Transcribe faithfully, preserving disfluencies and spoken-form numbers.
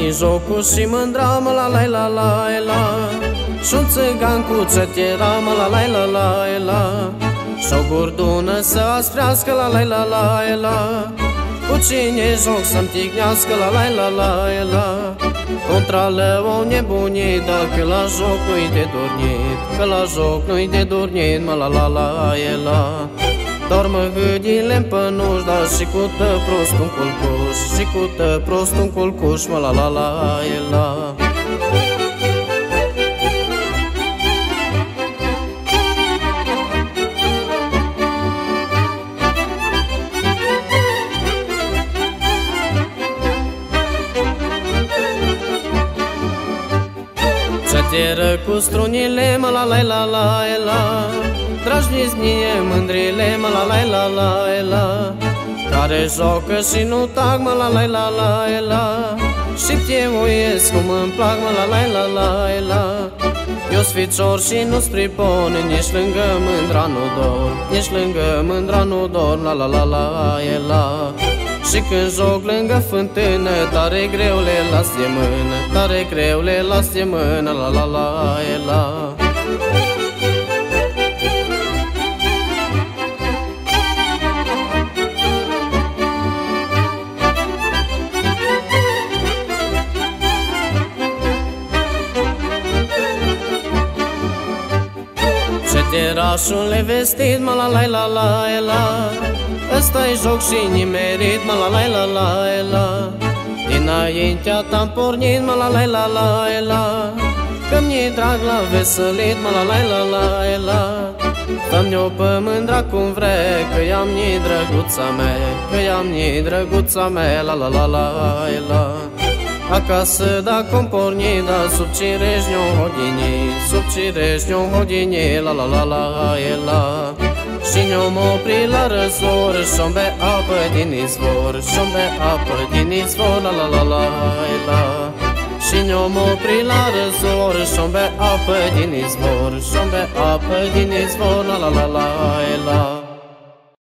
din jocul și mândra, mă la la la la la. Și-un țigan cu țătiera, mă la la la la la. Și-o gurdună să asprească, la la la la la. Cu cine joc să-mi tignească, la la la la la. Contra lău nebunit, dacă la joc nu-i de dormit, că la joc nu-i de dormit, mă la la la la. Dormă gâdile-n pănuș, dar și cu tă prost un culcuș, și cu tă prost un culcuș, mă la la la la. Țătieră cu strunile, mă la la la la la. Drăjniți mie mândrile, mă la la la la la. Care joacă și nu tac, mă la la la la la. Și piemuiesc cum îmi plac, mă la la la la la. Eu-s ficior și nu-s pripon, nici lângă mândra nu dor, nici lângă mândra nu dor, la la la la la. Și când joc lângă fântână, tare greu le las de mână, tare greu le las de mână, la la la la. Țăterașule vestit, mă la la la la la. Ăsta-i joc și nimerit, mă la la la la la. Dinaintea ta-am pornit, mă la la la la la. Că mi-e drag la veselit, mă la la la la la. Fă-mi-o pe mândra cum vrei, că i-am ni drăguța mea, că i-am ni drăguța mea, la la la la la. Acasă dacă-mi porni, da sub cirești ne-o hodini, sub cirești ne-o hodini, la la la la la. Și ne-om opri la răzor, și-om be apă din izvor, și-om be apă din izvor, la la la la la. Și ne-om opri la răzor, și-om be apă din izvor, și-om be apă din izvor, la la la la la.